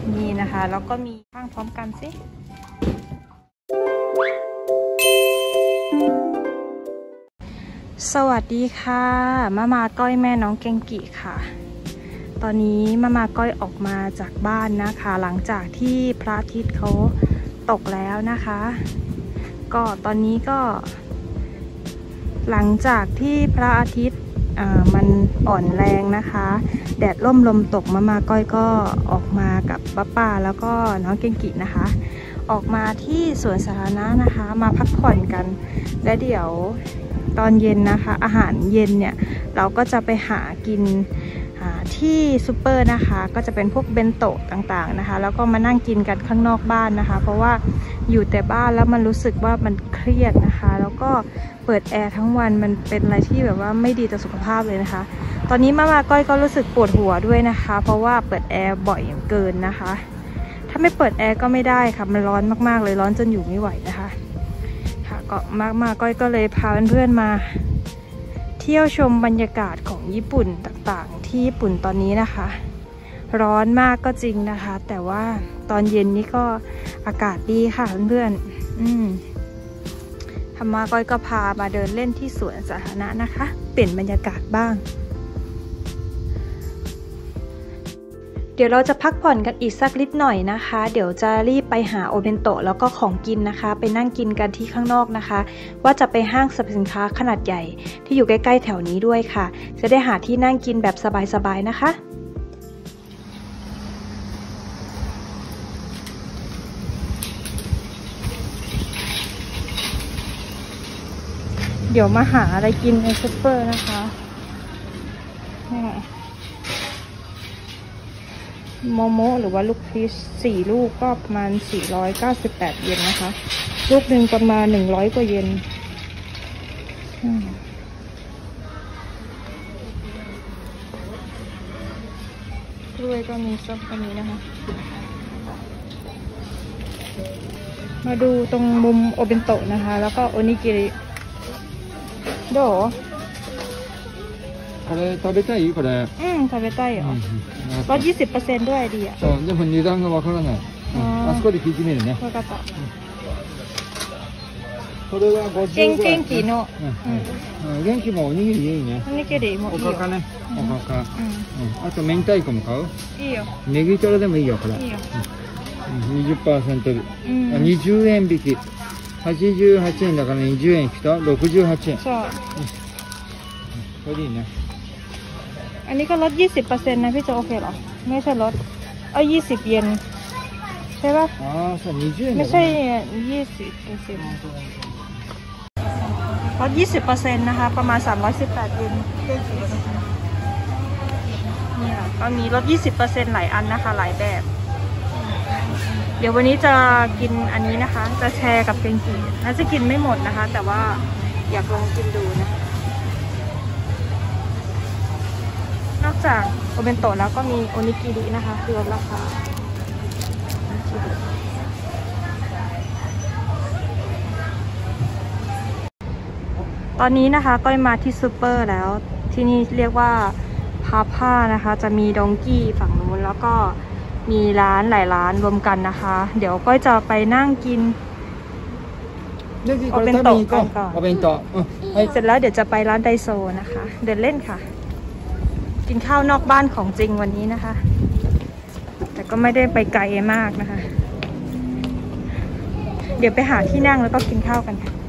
นี่นะคะแล้วก็มีข้างพร้อมกันสิสวัสดีค่ะมาก้อยแม่น้องเกงกิค่ะตอนนี้มาก้อยออกมาจากบ้านนะคะหลังจากที่พระอาทิตย์เขาตกแล้วนะคะก็ตอนนี้ก็หลังจากที่พระอาทิตย์มันอ่อนแรงนะคะแดดร่มลมตกมาก้อยก็ออกมากับป้าแล้วก็น้องเกงกินะคะออกมาที่สวนสาธารณะนะคะมาพักผ่อนกันและเดี๋ยวตอนเย็นนะคะอาหารเย็นเนี่ยเราก็จะไปหากินที่ซูเปอร์นะคะก็จะเป็นพวกเบนโตะต่างๆนะคะแล้วก็มานั่งกินกันข้างนอกบ้านนะคะเพราะว่าอยู่แต่บ้านแล้วมันรู้สึกว่ามันเครียดนะคะแล้วก็เปิดแอร์ทั้งวันมันเป็นอะไรที่แบบว่าไม่ดีต่อสุขภาพเลยนะคะตอนนี้มาก้อยก็รู้สึกปวดหัวด้วยนะคะเพราะว่าเปิดแอร์บ่อยเกินนะคะถ้าไม่เปิดแอร์ก็ไม่ได้ค่ะมันร้อนมากๆเลยร้อนจนอยู่ไม่ไหวนะคะค่ะก็มาก้อยก็เลยพาเพื่อนๆมาเที่ยวชมบรรยากาศของญี่ปุ่นต่างๆที่ญี่ปุ่นตอนนี้นะคะร้อนมากก็จริงนะคะแต่ว่าตอนเย็นนี้ก็อากาศดีค่ะเพื่อนๆธรรมะก้อยก็พามาเดินเล่นที่สวนสาธารณะนะคะเปลี่ยนบรรยากาศบ้างเดี๋ยวเราจะพักผ่อนกันอีกสักนิดหน่อยนะคะเดี๋ยวจะรีบไปหาโอเบนโตะแล้วก็ของกินนะคะไปนั่งกินกันที่ข้างนอกนะคะว่าจะไปห้างสรรพสินค้าขนาดใหญ่ที่อยู่ใกล้ๆแถวนี้ด้วยค่ะจะได้หาที่นั่งกินแบบสบายๆนะคะเดี๋ยวมาหาอะไรกินในซุปเปอร์นะคะโมโมหรือว่าลูกพีช4 ลูกก็ประมาณ498 เยนนะคะลูกหนึ่งประมาณ100 กว่าเยนกล้วยก็มีส้มก็มีนะคะมาดูตรงมุมโอเบนโตะนะคะแล้วก็โอนิกิริโดこれ食べたいこれ食べたいよลด 20% ด้วยดีอ่ะそうでも値段がわからないあそこで聞いてみるねわかったこれは50ぐらい元気の元気もおにぎりいいねおにぎりもいいよおかかねおかかあと明太子も買ういいよネギトロでもいいよこれいいよ 20% 20円引き88円だから20円引きと68円そうこれいいねอันนี้ก็ลด 20% นะพี่จะโอเคหรอไม่ใช่ลด20 เยนใช่ป่ะそう20円ไม่ใช่20%ลด 20% นะคะประมาณ318 เยนนี่ค่ะก็มีลด 20% หลายอันนะคะหลายแบบเดี๋ยววันนี้จะกินอันนี้นะคะจะแชร์กับเกงกิน่าจะกินไม่หมดนะคะแต่ว่าอยากลองกินดูนะนอกจากโอเบนโตะแล้วก็มีโอนิกิรินะคะคือลดราคาตอนนี้นะคะก็มาที่ซูเปอร์แล้วที่นี่เรียกว่าพาผ้านะคะจะมีดองกี้ฝั่งนู้นแล้วก็มีร้านหลายร้านรวมกันนะคะเดี๋ยวก็จะไปนั่งกินโอเบนโตะก่อนเสร็จแล้วเดี๋ยวจะไปร้านไดโซนะคะเดินเล่นค่ะกินข้าวนอกบ้านของจริงวันนี้นะคะแต่ก็ไม่ได้ไปไกลมากนะคะเดี๋ยวไปหาที่นั่งแล้วก็กินข้าวกันค่ะ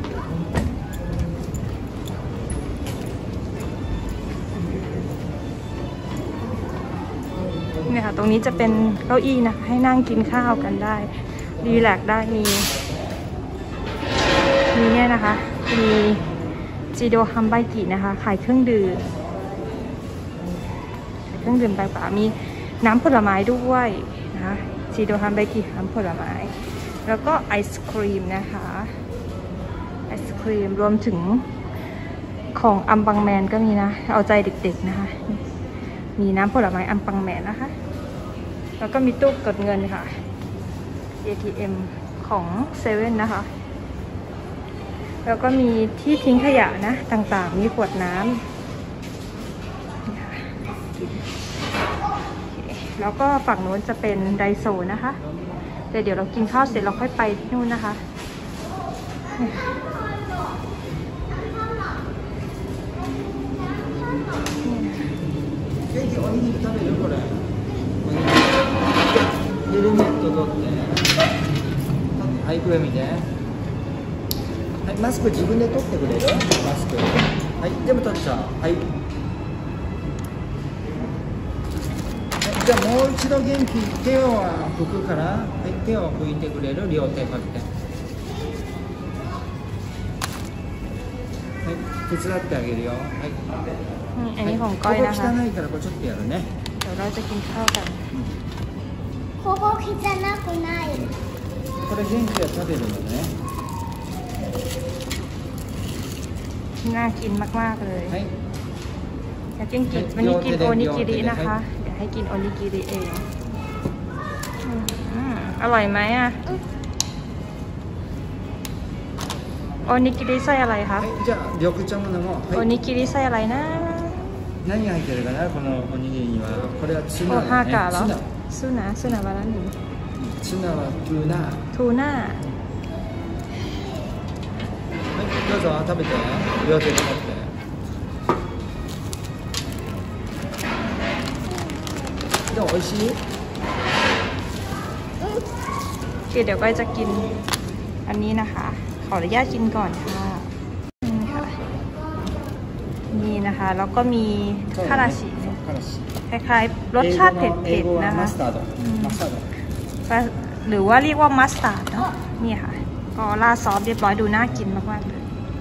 เนี่ยค่ะตรงนี้จะเป็นเก้าอี้นะคะให้นั่งกินข้าวกันได้รีแลกซ์ได้มีเนี่ยนะคะมีจิโดฮัมไบกินะคะขายเครื่องดื่มต่างๆมีน้ำผลไม้ด้วยนะคะจิโดฮัมไบกิน้ำผลไม้แล้วก็ไอศครีมนะคะไอศครีมรวมถึงของอัมปังแมนก็มีนะเอาใจเด็กๆนะคะมีน้ำผลไม้อัมปังแมนนะคะแล้วก็มีตู้กดเงินค่ะ ATM ของเซเว่นนะคะแล้วก็มีที่ทิ้งขยะนะต่างๆมีขวดน้ำแล้วก็ฝั่งโน้นจะเป็นไดโซนะคะแต่เดี๋ยวเรากินข้าวเสร็จเราค่อยไปนู่นนะคะヘルメット取ってはい上見てはいマスク自分で取ってくれるマスクはい全部取ったはいじゃあもう一度元気手を拭くから、はい、手を拭いてくれる両手こうやってはい手伝ってあげるよはいอันนี้ของก้อยนะคะここ汚いからこれちょっとやるねเดี๋ยวเราจะกินข้าวกันここ汚くないこれ元気は食べるのねน่ากินมากๆเลยはいอยากกินวันนี้กินโอนิกิรินะคะเดี๋ยวให้กินโอนิกิริเองอร่อยไหมอ่ะโอนิกิริไส้อะไรคะじゃあ緑茶も飲もうโอนิกิริไส้อะไรนะ何入ってるかなこのおにぎりにはこれはツโอナฮาだねกะเหรอซูนาบาลานีツナはトゥーナทูน่าはいどうぞ食べて両手で持ってでも美味しいเดี๋ยวก้อยจะกินอันนี้นะคะขออนุญาตกินก่อนค่ะนี่นะคะแล้วก็มีคาราชิคล้ายๆรสชาติเผ็ดๆนะคะหรือว่าเรียกว่ามัสตาร์ดเนาะนี่ค่ะก็ราดซอสเรียบร้อยดูน่ากินมากๆเลย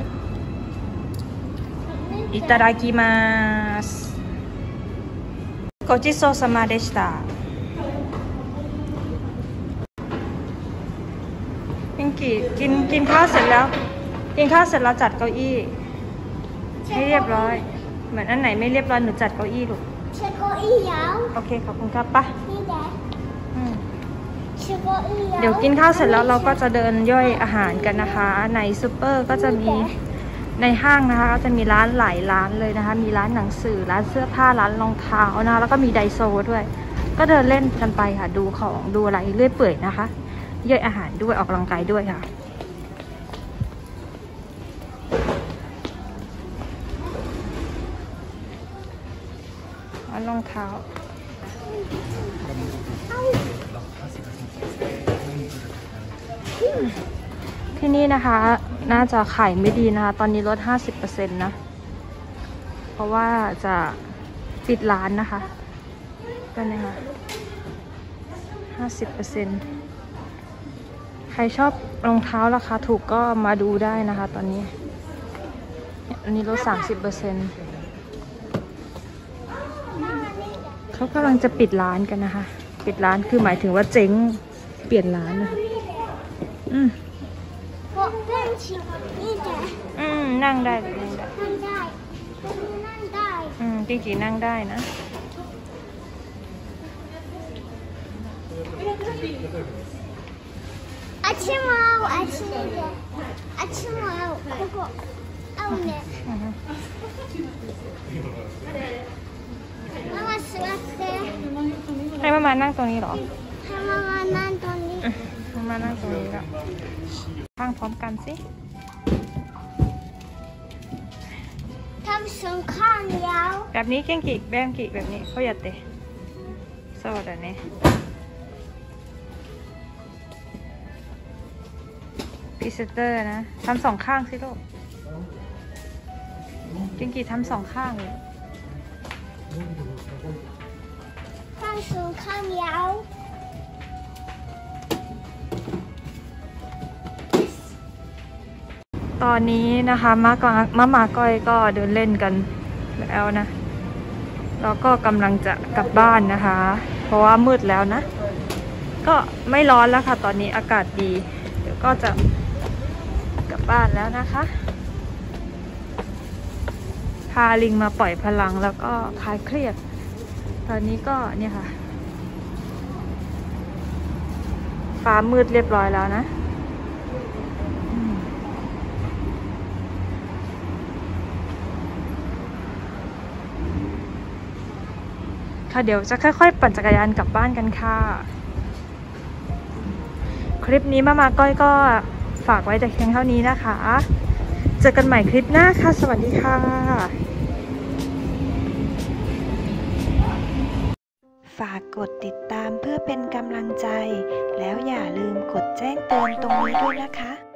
อิตาดากิมาสโกจิโซซามาเดชิตะพิงกี้กินข้าวเสร็จแล้วจัดเก้าอี้ให้เรียบร้อยเหมือนอันไหนไม่เรียบร้อยหนูจัดเก้าอี้ลูกเช็คเก้าอี้ยาวโอเคขอบคุณครับปะนี่แดดเช็คเก้าอี้ยาวเดี๋ยวกินข้าวเสร็จแล้วเราก็จะเดินย่อยอาหารกันนะคะในซูเปอร์ก็จะมีในห้างนะคะก็จะมีร้านหลายร้านเลยนะคะมีร้านหนังสือร้านเสื้อผ้าร้านรองเท้านะแล้วก็มีไดโซด้วยก็เดินเล่นกันไปค่ะดูของดูอะไรเรื่อยเปื่อยนะคะย่อยอาหารด้วยออกกำลังกายด้วยค่ะรองเท้าที่นี่นะคะน่าจะขายไม่ดีนะคะตอนนี้ลด 50% นะเพราะว่าจะปิดร้านนะคะกันนะคะ50%ใครชอบรองเท้าราคาถูกก็มาดูได้นะคะตอนนี้อันนี้ลด 30%เขากำลังจะปิดร้านกันนะคะปิดร้านคือหมายถึงว่าเจ๊งเปลี่ยนร้านนะคะนั่งได้เลยนั่งได้จริงๆนั่งได้นะあっちも青あっちも青ここ青ねママ座ってให้มานั่งตรงนี้เหรอให้มานั่งตรงนี้มานั่งตรงนี้แล้วข้างพร้อมกันสิทำสองข้างยาวแบบนี้เก่งกี่แบบนี้เขาอยากเตะสวัสดีเนี่ยพิเศษเตอร์นะทำสองข้างสิลูกเก่งกี่ทำสองข้างเลยทำสองข้างยาวตอนนี้นะคะมาก้อยก็เดินเล่นกันแล้วนะแล้วก็กำลังจะกลับบ้านนะคะเพราะว่ามืดแล้วนะก็ไม่ร้อนแล้วค่ะตอนนี้อากาศดีเดี๋ยวก็จะกลับบ้านแล้วนะคะพาลิงมาปล่อยพลังแล้วก็คลายเครียดตอนนี้ก็เนี่ยค่ะฟ้ามืดเรียบร้อยแล้วนะค่ะเดี๋ยวจะค่อยๆปั่นจักรยานกลับบ้านกันค่ะคลิปนี้มาก้อยก็ฝากไว้แต่เพียงเท่านี้นะคะเจอกันใหม่คลิปหน้าค่ะสวัสดีค่ะฝากกดติดตามเพื่อเป็นกำลังใจแล้วอย่าลืมกดแจ้งเตือนตรงนี้ด้วยนะคะ